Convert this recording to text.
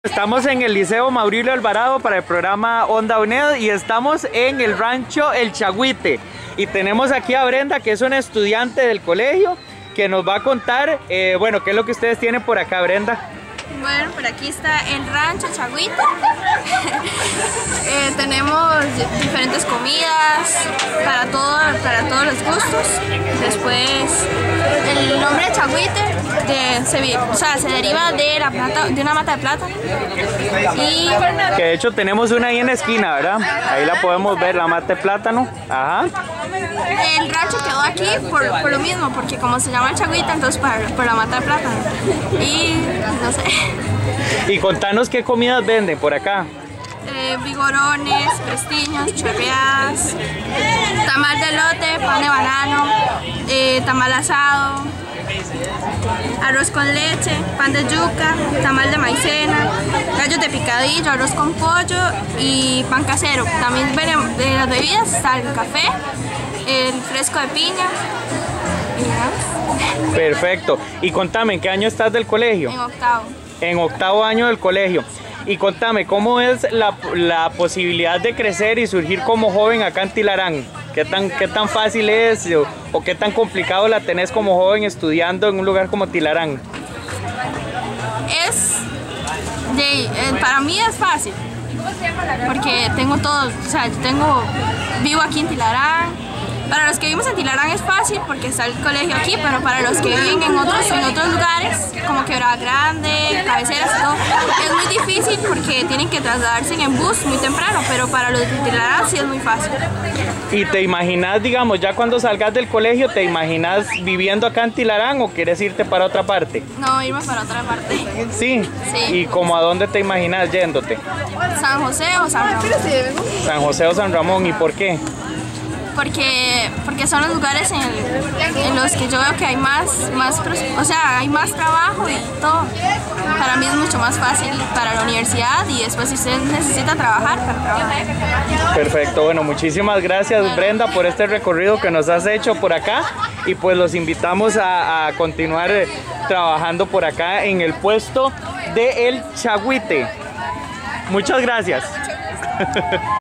Estamos en el Liceo Maurilio Alvarado para el programa Onda UNED y estamos en el rancho El Chagüite. Y tenemos aquí a Brenda, que es una estudiante del colegio, que nos va a contar, bueno, qué es lo que ustedes tienen por acá, Brenda. Bueno, por aquí está el rancho Chagüite. Tenemos diferentes comidas para todos los gustos. Después, el nombre de Chagüite se deriva de una mata de plátano. Y que de hecho tenemos una ahí en la esquina, ¿verdad? Ahí la podemos ver, la mata de plátano. Ajá. El rancho quedó aquí por lo mismo, porque como se llama el Chagüite, entonces por la mata de plátano. Y no sé. Y contanos qué comidas venden por acá. Vigorones, prestiños, chorreadas, tamal de elote, pan de banano, tamal asado, arroz con leche, pan de yuca, tamal de maicena, gallos de picadillo, arroz con pollo y pan casero. También de las bebidas está el café, el fresco de piña y nada. Perfecto. Y contame, ¿en qué año estás del colegio? En octavo. En octavo año del colegio. Y contame, ¿cómo es la posibilidad de crecer y surgir como joven acá en Tilarán? ¿Qué tan fácil es o qué tan complicado la tenés como joven estudiando en un lugar como Tilarán? Para mí es fácil, porque tengo todo, o sea, vivo aquí en Tilarán. Para los que vivimos en Tilarán es fácil porque está el colegio aquí, pero para los que viven en otros lugares, como Quebrada Grande, Cabeceras y todo, es muy difícil porque tienen que trasladarse en bus muy temprano, pero para los de Tilarán sí es muy fácil. ¿Y te imaginas, digamos, ya cuando salgas del colegio, te imaginas viviendo acá en Tilarán o quieres irte para otra parte? No, irme para otra parte. ¿Sí? Sí. ¿Y como a dónde te imaginas yéndote? San José o San Ramón. San José o San Ramón, ¿y por qué? Porque son los lugares en los que yo veo que hay hay más trabajo y todo. Para mí es mucho más fácil para la universidad y después si usted necesita trabajar, para trabajar. Perfecto, bueno, muchísimas gracias Brenda por este recorrido que nos has hecho por acá y pues los invitamos a continuar trabajando por acá en el puesto de El Chagüite. Muchas gracias.